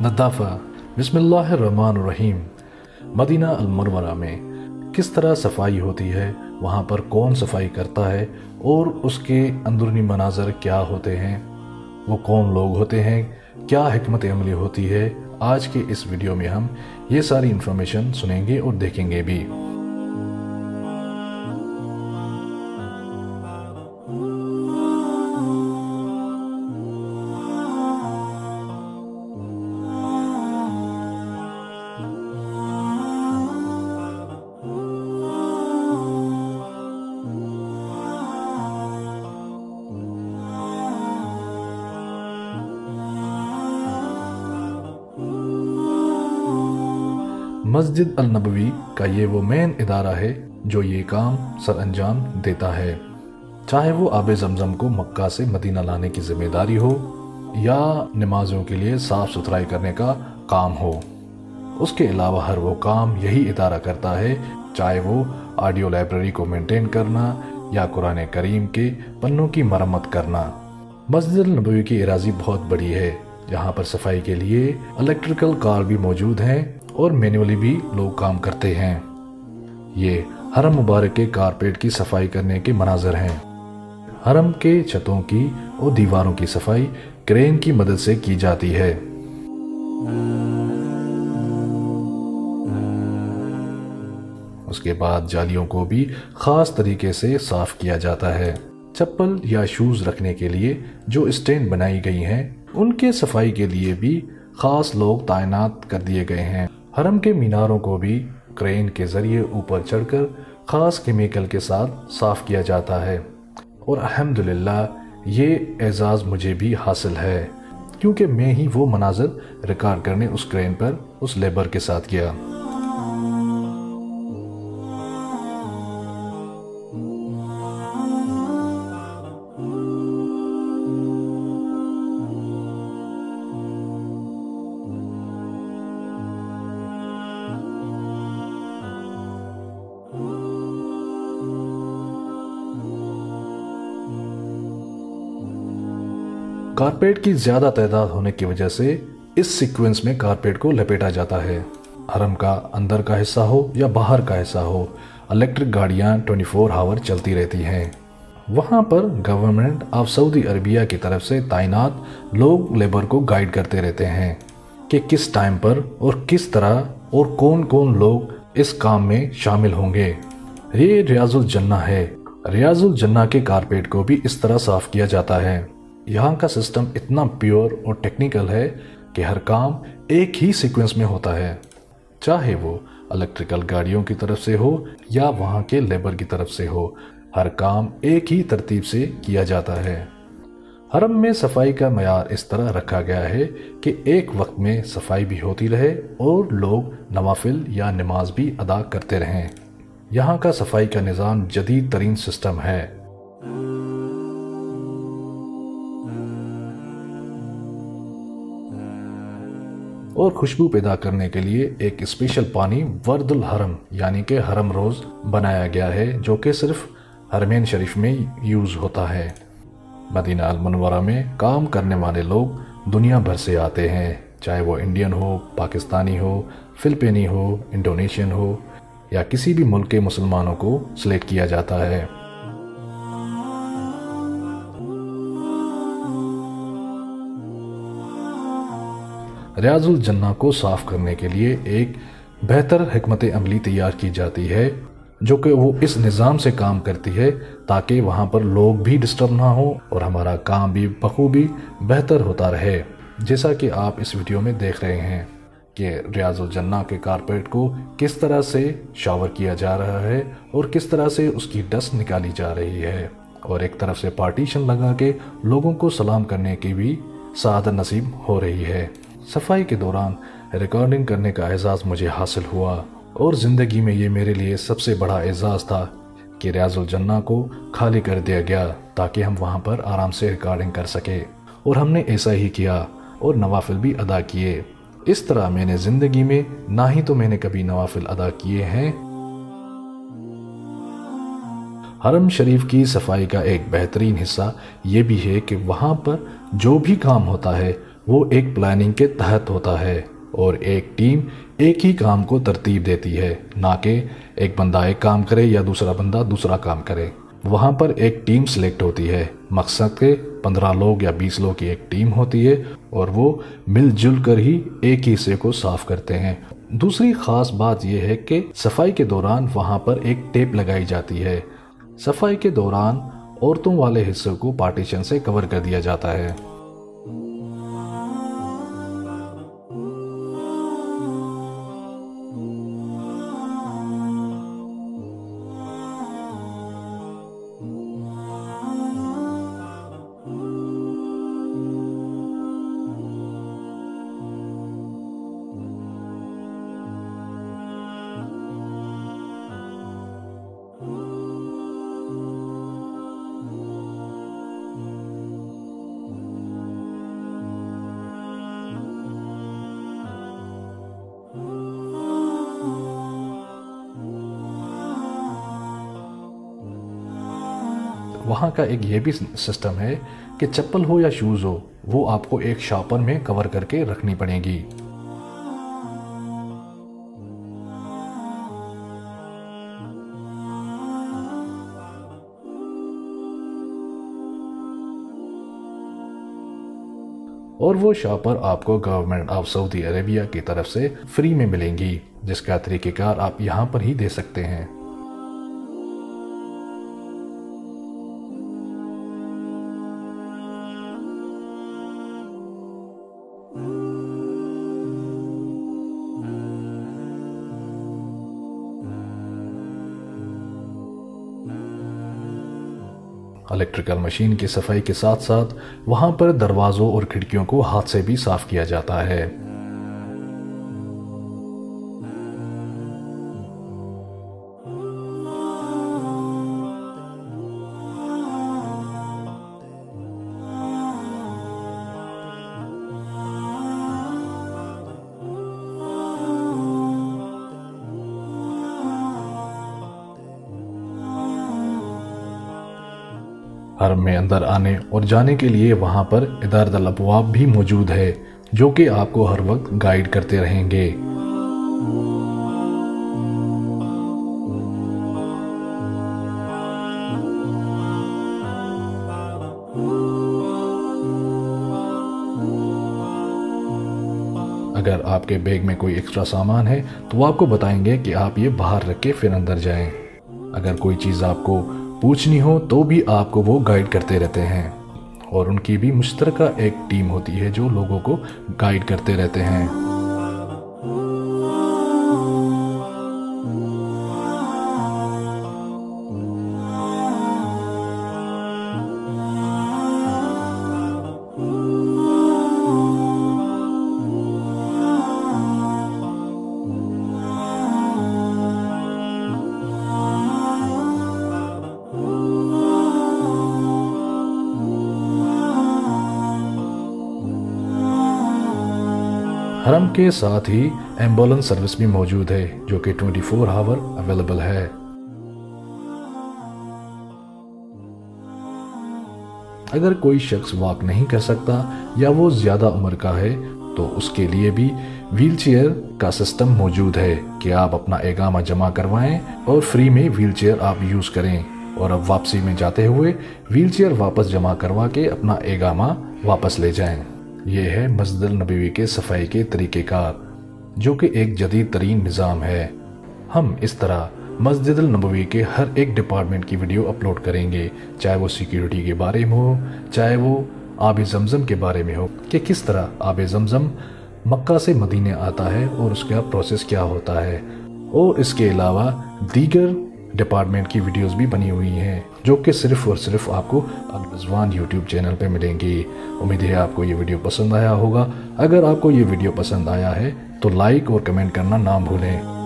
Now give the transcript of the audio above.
नदाफ़ा बिस्मिल्लाहिर्रहमानिर्रहीम। मदीना अल मुनव्वरा में किस तरह सफाई होती है, वहाँ पर कौन सफाई करता है और उसके अंदरूनी मनाजर क्या होते हैं, वो कौन लोग होते हैं, क्या हिकमत अमली होती है। आज के इस वीडियो में हम ये सारी इन्फॉर्मेशन सुनेंगे और देखेंगे भी। मस्जिद अल नबवी का ये वो मेन इदारा है जो ये काम सर अंजाम देता है, चाहे वो आब जमजम को मक्का से मदीना लाने की जिम्मेदारी हो या नमाजों के लिए साफ सुथराई करने का काम हो। उसके अलावा हर वो काम यही इदारा करता है, चाहे वो ऑडियो लाइब्रेरी को मेंटेन करना या कुरान करीम के पन्नों की मरम्मत करना। मस्जिद अल नबवी की एराजी बहुत बड़ी है, यहाँ पर सफाई के लिए इलेक्ट्रिकल कार भी मौजूद हैं और मैन्युअली भी लोग काम करते हैं। ये हरम मुबारक के कारपेट की सफाई करने के मनाजर हैं। हरम के छतों की और दीवारों की सफाई क्रेन की मदद से की जाती है। उसके बाद जालियों को भी खास तरीके से साफ किया जाता है। चप्पल या शूज रखने के लिए जो स्टैंड बनाई गई हैं, उनके सफाई के लिए भी खास लोग तैनात कर दिए गए हैं। हरम के मीनारों को भी क्रेन के जरिए ऊपर चढ़कर खास केमिकल के साथ साफ किया जाता है। और अल्हम्दुलिल्लाह ये एजाज़ मुझे भी हासिल है, क्योंकि मैं ही वो मनाज़र रिकॉर्ड करने उस क्रेन पर उस लेबर के साथ गया। कारपेट की ज्यादा तादाद होने की वजह से इस सीक्वेंस में कारपेट को लपेटा जाता है। हरम का अंदर का हिस्सा हो या बाहर का हिस्सा हो, इलेक्ट्रिक गाड़ियां 24 आवर चलती रहती हैं। वहां पर गवर्नमेंट ऑफ सऊदी अरबिया की तरफ से तैनात लोग लेबर को गाइड करते रहते हैं कि किस टाइम पर और किस तरह और कौन कौन लोग इस काम में शामिल होंगे। ये रियाजुल जन्ना है। रियाजुल जन्ना के कारपेट को भी इस तरह साफ किया जाता है। यहाँ का सिस्टम इतना प्योर और टेक्निकल है कि हर काम एक ही सीक्वेंस में होता है, चाहे वो इलेक्ट्रिकल गाड़ियों की तरफ से हो या वहाँ के लेबर की तरफ से हो। हर काम एक ही तरतीब से किया जाता है। हरम में सफाई का मयार इस तरह रखा गया है कि एक वक्त में सफाई भी होती रहे और लोग नवाफिल या नमाज भी अदा करते रहें। यहाँ का सफाई का निज़ाम जदीद तरीन सिस्टम है। और खुशबू पैदा करने के लिए एक स्पेशल पानी वर्दुल हरम यानी कि हरम रोज़ बनाया गया है, जो कि सिर्फ हरमैन शरीफ में यूज़ होता है। मदीना अल मुनव्वरा में काम करने वाले लोग दुनिया भर से आते हैं, चाहे वो इंडियन हो, पाकिस्तानी हो, फिलिपीनी हो, इंडोनेशियन हो या किसी भी मुल्क के मुसलमानों को सिलेक्ट किया जाता है। रियाजुल जन्ना को साफ करने के लिए एक बेहतर हिकमत अमली तैयार की जाती है, जो कि वो इस निज़ाम से काम करती है ताकि वहाँ पर लोग भी डिस्टर्ब ना हो और हमारा काम भी बखूबी बेहतर होता रहे। जैसा कि आप इस वीडियो में देख रहे हैं कि रियाजुल जन्ना के कारपेट को किस तरह से शावर किया जा रहा है और किस तरह से उसकी डस्ट निकाली जा रही है, और एक तरफ से पार्टीशन लगा के लोगों को सलाम करने की भी सआदत नसीब हो रही है। सफाई के दौरान रिकॉर्डिंग करने का एजाज़ मुझे हासिल हुआ और ज़िंदगी में ये मेरे लिए सबसे बड़ा एजाज़ था कि रियाजुल जन्ना को खाली कर दिया गया ताकि हम वहाँ पर आराम से रिकॉर्डिंग कर सके, और हमने ऐसा ही किया और नवाफिल भी अदा किए। इस तरह मैंने ज़िंदगी में ना ही तो मैंने कभी नवाफिल अदा किए हैं। हरम शरीफ की सफाई का एक बेहतरीन हिस्सा ये भी है कि वहाँ पर जो भी काम होता है वो एक प्लानिंग के तहत होता है और एक टीम एक ही काम को तरतीब देती है, ना कि एक बंदा एक काम करे या दूसरा बंदा दूसरा काम करे। वहाँ पर एक टीम सिलेक्ट होती है, मकसद के 15 लोग या 20 लोग की एक टीम होती है और वो मिलजुल कर ही एक ही हिस्से को साफ करते हैं। दूसरी खास बात यह है कि सफाई के दौरान वहाँ पर एक टेप लगाई जाती है। सफाई के दौरान औरतों वाले हिस्से को पार्टीशन से कवर कर दिया जाता है। वहाँ का एक ये भी सिस्टम है कि चप्पल हो या शूज़ हो, वो आपको एक शॉपर में कवर करके रखनी पड़ेगी। और वो शॉपर आपको गवर्नमेंट ऑफ सऊदी अरेबिया की तरफ से फ्री में मिलेंगी, जिसका तरीक़ेकार आप यहाँ पर ही दे सकते हैं। इलेक्ट्रिकल मशीन की सफाई के साथ साथ वहां पर दरवाज़ों और खिड़कियों को हाथ से भी साफ किया जाता है। हरम में अंदर आने और जाने के लिए वहां पर इदारतुल अबवाब भी मौजूद है, जो कि आपको हर वक्त गाइड करते रहेंगे। अगर आपके बैग में कोई एक्स्ट्रा सामान है तो वो आपको बताएंगे कि आप ये बाहर रख के फिर अंदर जाएं। अगर कोई चीज़ आपको पूछनी हो तो भी आपको वो गाइड करते रहते हैं और उनकी भी मुश्तरका एक टीम होती है जो लोगों को गाइड करते रहते हैं। हरम के साथ ही एम्बुलेंस सर्विस भी मौजूद है, जो कि 24 आवर अवेलेबल है। अगर कोई शख्स वॉक नहीं कर सकता या वो ज़्यादा उम्र का है तो उसके लिए भी व्हीलचेयर का सिस्टम मौजूद है कि आप अपना एगामा जमा करवाएं और फ्री में व्हीलचेयर आप यूज़ करें और अब वापसी में जाते हुए व्हीलचेयर वापस जमा करवा के अपना एगामा वापस ले जाएं। ये है मस्जिद नबवी के सफाई के तरीक़ेकार, जो कि एक जदीद तरीन निज़ाम है। हम इस तरह मस्जिद नबवी के हर एक डिपार्टमेंट की वीडियो अपलोड करेंगे, चाहे वो सिक्योरिटी के बारे में हो, चाहे वो आब ज़मज़म के बारे में हो कि किस तरह आब ज़मज़म मक्का से मदीने आता है और उसका प्रोसेस क्या होता है। और इसके अलावा दीगर डिपार्टमेंट की वीडियोस भी बनी हुई हैं, जो कि सिर्फ़ और सिर्फ आपको अल रिज़वान यूट्यूब चैनल पे मिलेंगी। उम्मीद है आपको ये वीडियो पसंद आया होगा। अगर आपको ये वीडियो पसंद आया है तो लाइक और कमेंट करना ना भूलें।